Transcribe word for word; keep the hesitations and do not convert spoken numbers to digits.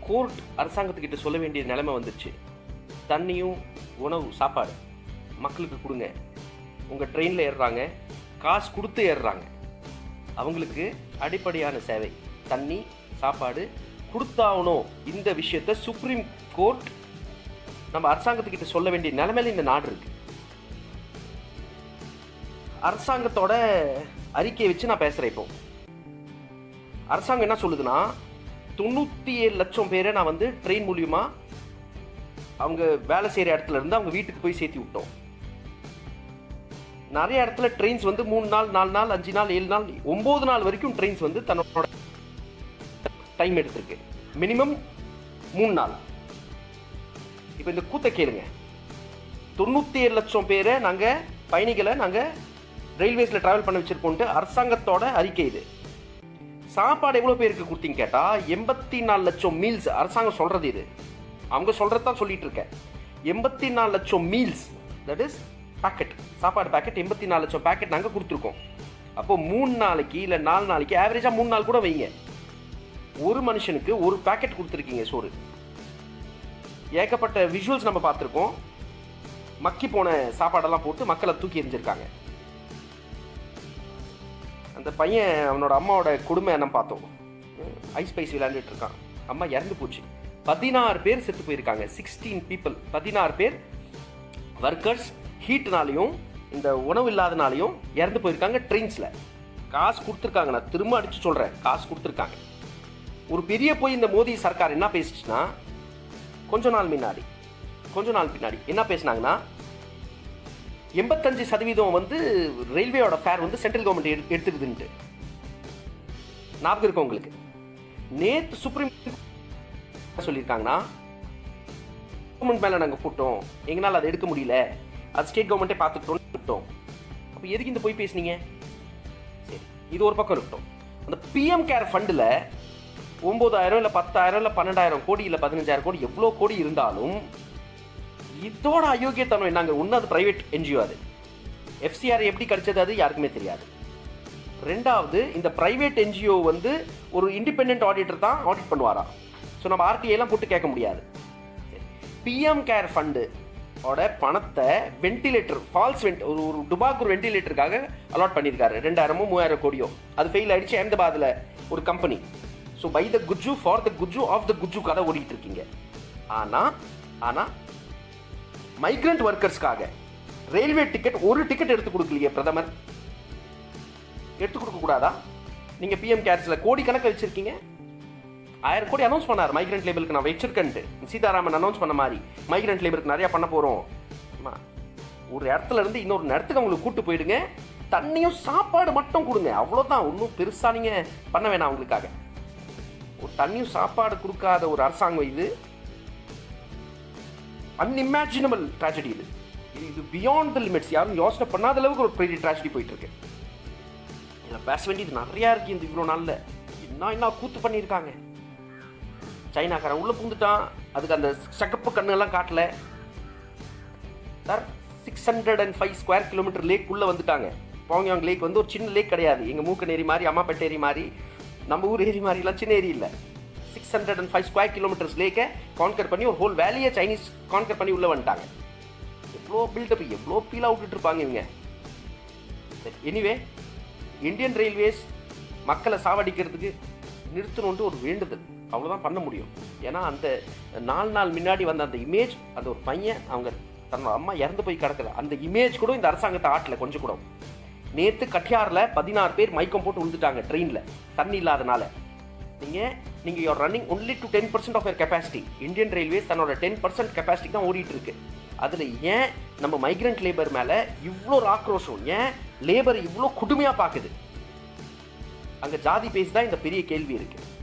Court அரசாங்கத்துக்கிட்ட சொல்ல வேண்டிய நிலைமை வந்துருச்சு. தண்ணியும் உணவு சாப்பாடு மக்களுக்கு கொடுங்க. உங்கள் ட்ரெயினில் ஏறுறாங்க, காசு கொடுத்து ஏறுறாங்க, அவங்களுக்கு அடிப்படையான சேவை தண்ணி சாப்பாடு கொடுத்தாகணும். இந்த விஷயத்தை சுப்ரீம் கோர்ட் நம்ம அரசாங்கத்துக்கிட்ட சொல்ல வேண்டிய நிலைமையில இந்த நாடு இருக்கு. அரசாங்கத்தோட அறிக்கையை வச்சு நான் பேசுகிறேன். இப்போ அரசாங்கம் என்ன சொல்லுதுன்னா, தொண்ணூற்றி ஏழு லட்சம் பேரை நான் வந்து ட்ரெயின் மூலியமா அவங்க வேலை செய்கிற இடத்துல இருந்து அவங்க வீட்டுக்கு போய் சேர்த்து விட்டோம். நிறைய இடத்துல ட்ரெயின்ஸ் வந்து மூணு நாள் நாலு நாள் அஞ்சு நாள் ஏழு நாள் ஒன்பது நாள் வரைக்கும் ட்ரெயின்ஸ் வந்து தன்னோட டைம் எடுத்திருக்கு. மினிமம் மூணு நாள். இப்போ இந்த கூத்தை கேளுங்க. தொண்ணூற்றி ஏழு லட்சம் பேரை நாங்கள் பயணிகளை நாங்கள் ரயில்வேஸில் ட்ராவல் பண்ண வச்சிருக்கோன்ட்டு அரசாங்கத்தோட அறிக்கை இது. சாப்பாடு எவ்வளோ பேருக்கு கொடுத்தீங்க கேட்டால் எண்பத்தி நாலு லட்சம் மீல்ஸ். அரசாங்கம் சொல்கிறது இது, அவங்க சொல்கிறது தான் சொல்லிட்டு இருக்கேன். எண்பத்தி நாலு லட்சம் மீல்ஸ், தட் இஸ் பேக்கெட், சாப்பாடு பேக்கெட் எண்பத்தி நாலு லட்சம் பேக்கெட் நாங்கள் கொடுத்துருக்கோம். அப்போ மூணு நாளைக்கு இல்லை நாலு நாளைக்கு ஆவரேஜாக மூணு நாள் கூட வைங்க, ஒரு மனுஷனுக்கு ஒரு பேக்கெட் கொடுத்துருக்கீங்க சோறு. ஏகப்பட்ட விஷுவல்ஸ் நம்ம பார்த்துருக்கோம். மக்கி போன சாப்பாடெல்லாம் போட்டு மக்களை தூக்கி எறிஞ்சிருக்காங்க. அந்த பையன் அவனோட அம்மாவோட கொடுமை நம்ம பார்த்தோம். ஐஸ் பைஸ் விளையாண்டுட்டு இருக்கான், அம்மா இறந்து போச்சு. பதினாறு பேர் செத்து போயிருக்காங்க. சிக்ஸ்டீன் பீப்புள், பதினாறு பேர் ஒர்க்கர்ஸ் ஹீட்னாலையும் இந்த உணவு இல்லாதனாலையும் இறந்து போயிருக்காங்க ட்ரெயின்ஸில். காசு கொடுத்துருக்காங்க, நான் திரும்ப அடிச்சு சொல்கிறேன், காசு கொடுத்துருக்காங்க. ஒரு பெரிய போய் இந்த மோடி சர்க்கார் என்ன பேசிச்சுன்னா, கொஞ்ச நாள் முன்னாடி கொஞ்ச நாள் பின்னாடி என்ன பேசினாங்கன்னா, எண்பத்தஞ்சு சதவீதம் வந்து ரயில்வேயோட ஃபேர் வந்து சென்ட்ரல் கவர்மெண்ட் எடு எடுத்துருதுன்ட்டு ஞாபகம் இருக்கும் உங்களுக்கு. நேற்று சுப்ரீம் சொல்லியிருக்காங்கன்னா, கவர்மெண்ட் மேலே நாங்கள் போட்டோம், எங்களால் அதை எடுக்க முடியல, அது ஸ்டேட் கவர்மெண்ட்டே பார்த்துக்கிட்டோம் விட்டோம். அப்போ எதுக்கு இந்த போய் பேசுனீங்க? சரி, இது ஒரு பக்கம் இருக்கட்டும். அந்த பிஎம் கேர் ஃபண்டில் ஒம்பதாயிரம் இல்லை பத்தாயிரம் இல்லை பன்னெண்டாயிரம் கோடி இல்லை பதினஞ்சாயிரம் கோடி எவ்வளோ கோடி இருந்தாலும் இதோட அயோக்கியத்தனம் என்னங்க? ஒன்று, அது பிரைவேட் என்ஜிஓ, அது எஃப்சிஆர் எப்படி கிடைச்சது அது யாருக்குமே தெரியாது. ரெண்டாவது, இந்த பிரைவேட் என்ஜிஓ வந்து ஒரு இண்டிபெண்டன்ட் ஆடிட்டர் தான் ஆடிட் பண்ணுவாரா? ஸோ நம்ம ஆர்டிஐலாம் போட்டு கேட்க முடியாது. பிஎம் கேர் ஃபண்டு ஓட பணத்தை வென்டிலேட்டர் ஃபால்ஸ் வென்ட் ஒரு ஒரு டுபாக்கூர் வென்டிலேட்டருக்காக அலாட் பண்ணியிருக்காரு. ரெண்டாயிரமோ மூவாயிரம் கோடியோ. அது ஃபெயில் ஆயிடுச்சு அஹமதாபாத்தில் ஒரு company. So by the Gujju for the Gujju of the Gujju கதை ஓடிட்டு இருக்கீங்க. ஆனால் ஆனால் மைக்ரண்ட் ஒர்க்கர்ஸ்க்காக ரயில்வே டிக்கெட் ஒரு டிக்கெட் எடுத்து கொடுக்கலையே பிரதமர். எடுத்து கொடுக்க கூடாதா? நீங்க பிஎம் கேர்ஸ்ல கோடி கணக்கு வச்சிருக்கீங்க. ஆயிரம் கோடி அனௌன்ஸ் பண்ணார் மைக்ரண்ட் லேபருக்கு நான் வச்சிருக்கேன்ட்டு. சீதாராமன் அனௌன்ஸ் பண்ண மாதிரி மைக்ரண்ட் லேபருக்கு நிறைய பண்ண போறோம். ஒரு இடத்துல இருந்து இன்னொரு இடத்துக்கு அவங்களுக்கு கூட்டு போயிடுங்க, தண்ணியும் சாப்பாடு மட்டும் கொடுங்க, அவ்வளோதான். ஒன்றும் பெருசா நீங்க பண்ண வேணாம் அவங்களுக்காக. ஒரு தண்ணியும் சாப்பாடு கொடுக்காத ஒரு அரசாங்கம் இது. அன்இமேஜினபிள் ட்ராஜடி இது. இது பியாண்ட் த லிமிட்ஸ். யாரும் யோசனை பண்ணாத அளவுக்கு ஒரு பெரிய ட்ராஜடி போயிட்டு இருக்கு. இதில் பேச வேண்டியது நிறையா இருக்கு. இந்த இவ்வளோ நாளில் என்ன என்ன கூத்து பண்ணியிருக்காங்க. சைனாக்காரன் உள்ள பூந்துட்டான், அதுக்கு அந்த சகப்பு கண்ணுலாம் காட்டல sir. Six hundred and five square kilometre lake உள்ள வந்துட்டாங்க. பாங்யாங் லேக் வந்து ஒரு சின்ன லேக் கிடையாது. எங்கள் மூக்கன் ஏரி மாதிரி, அம்மாப்பேட்டை ஏரி மாதிரி, நம்ம ஊர் ஏரி மாதிரிலாம் சின்ன ஏரி இல்லை. Six hundred and five square kilometres லேக்கை கான்கர் பண்ணி ஒரு ஹோல் வேலியை சைனீஸ் கான்கர் பண்ணி உள்ள வந்துட்டாங்க. எவ்வளோ பில்டப், எவ்வளோ ஃபீலாக விட்டுட்டு இருப்பாங்க இவங்க. எனிவே, இந்தியன் ரயில்வேஸ் மக்களை சாவடிக்கிறதுக்கு நிறுத்தணுன்ட்டு ஒரு வேண்டுதல், அவ்வளோதான் பண்ண முடியும். ஏன்னா அந்த நாலு நாள் முன்னாடி வந்த அந்த இமேஜ், அந்த ஒரு பையன் அவங்க தன்னோட அம்மா இறந்து போய் கிடக்குது, அந்த இமேஜ் கூட இந்த அரசாங்கத்தை ஆட்டல கொஞ்சம் கூட. நேற்று கட்டியாரில் பதினாறு பேர் மயக்கம் போட்டு விழுந்துட்டாங்க ட்ரெயினில் தண்ணி இல்லாதனால. நீங்கள் நீங்கள் you're running only to ten percent of your capacity. Indian railways தன்னோட டென் பர்சன்ட் கெப்பாசிட்டி தான் ஓடிட்டு இருக்கு. அதில் ஏன் நம்ம மைக்ரண்ட் லேபர் மேலே இவ்வளோ ஆக்ரோஷம்? ஏன் லேபர் இவ்வளோ கொடுமையாக பார்க்குது? அங்கே ஜாதி பேஸ் தான் இந்த பெரிய கேள்வி இருக்குது.